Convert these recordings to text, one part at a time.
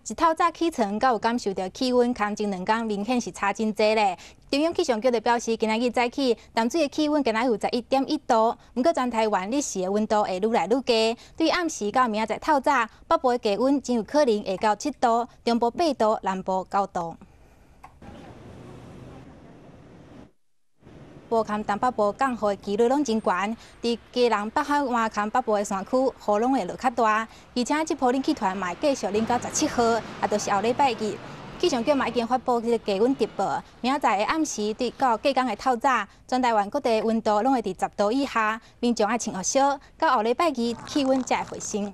一透早起床，才有感受到气温空前2天明显是差真济咧。中央气象局就表示，今仔日早起淡水的气温今仔有11.1度，不过全台湾日时的温度会愈来愈低。对暗时到明仔载透早，北部的低温真有可能会到7度，中部8度，南部9度。部含东北部降雨的几率拢真悬，伫基隆北海湾含北部的山区，雨拢会落较大，而且这波冷气团嘛会继续冷到17号，也就是后礼拜日。气象局嘛已经发布这个低温特报，明仔载的暗时到隔天的透早，全台湾各地温度拢会伫10度以下，民众爱穿雨小，到后礼拜日气温才会回升。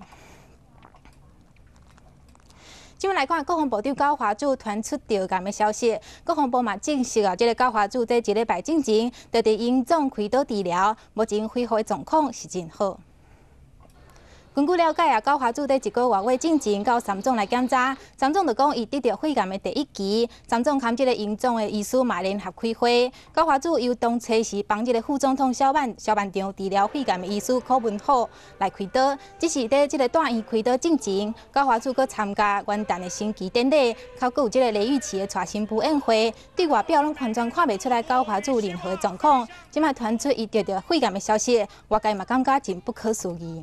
今来看，国防部长高华祖传出调监的消息，国防部嘛证实这个高华祖在1礼拜之前，就伫营总开刀治疗，目前恢复的状况是真好。根据了解高华祖在1个月尾进前到三总来检查，三总就讲伊得到肺癌的第1期，三总含这个营总的医师嘛联合开会，高华祖由当初时帮这个副总统萧万长治疗肺癌的医师柯文浩来开刀，只是在这个大院开刀进前，高华祖佮参加元旦的升旗典礼，还有这个雷玉琪的娶新妇宴会，对外表拢完全看袂出来高华祖任何状况，即卖传出伊得到肺癌的消息，外界嘛感觉真不可思议。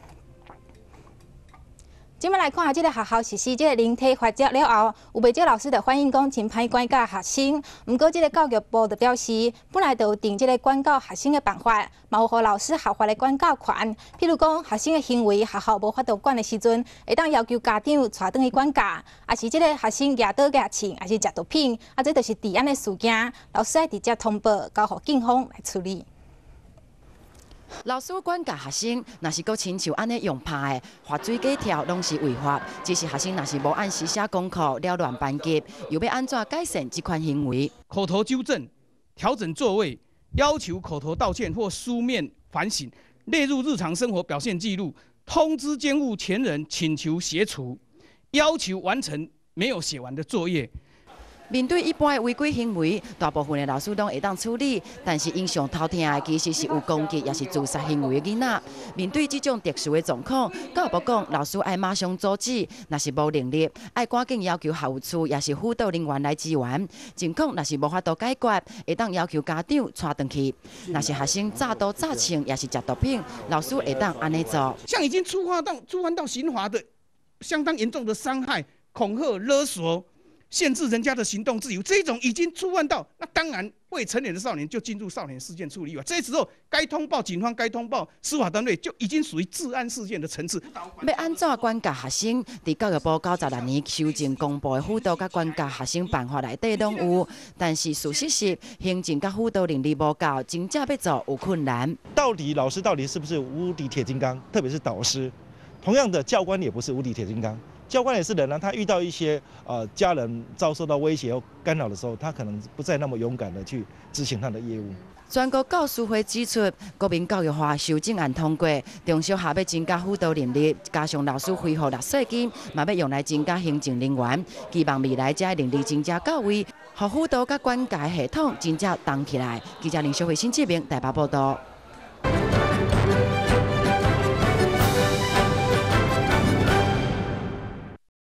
今麦来看下，这个学校实施这个零体罚则了后，有袂少老师就反映讲真歹管教学生。不过，这个教育部就表示，本来就有定这个管教学生的办法，嘛有予老师合法的管教权。譬如讲，学生的行为学校无法度管的时阵，会当要求家长带转去管教，也是这个学生举刀举枪，也是食毒品，这就是治安的事件，老师要直接通报，交予警方来处理。 老师管教学生，若是搁亲像安尼用拍的，罚水假条拢是违法。只是学生若是无按时写功课、扰乱班级，又要安怎改善这款行为？ 口头纠正、调整座位、要求口头道歉或书面反省，列入日常生活表现记录，通知监护权人请求协助，要求完成没有写完的作业。 面对一般的违规行为，大部分的老师拢会当处理，但是印象偷听的其实是有攻击也是自杀行为的囡仔。面对这种特殊的状况，教育部讲老师爱马上阻止，若是无能力，爱赶紧要求校务处也是辅导人员来支援。情况若是无法度解决，会当要求家长带回去。若是学生诈刀诈枪也是食毒品，老师会当安尼做。 像已经触犯到刑罚的相当严重的伤害、恐吓、勒索。限制人家的行动自由，这种已经触犯到，那当然未成年的少年就进入少年事件处理法。这时候该通报警方，该通报司法单位，就已经属于治安事件的层次。 要安怎管教学生？伫教育部96年修正公布的辅导甲管教学生办法内底拢有，但是事实是行政甲辅导能力无够，真正要做有困难。 到底老师到底是不是无敌铁金刚？特别是导师，同样的教官也不是无敌铁金刚。教官也是人啊，他遇到一些家人遭受到威胁或干扰的时候，他可能不再那么勇敢的去执行他的业务。 全国教师会指出，国民教育法修正案通过，中小学要增加辅导能力，加上老师恢复纳税金，嘛要用来增加行政人员，希望未来这能力增加到位，互辅导甲管教系统真正动起来。记者林小慧、辛志明台北报道。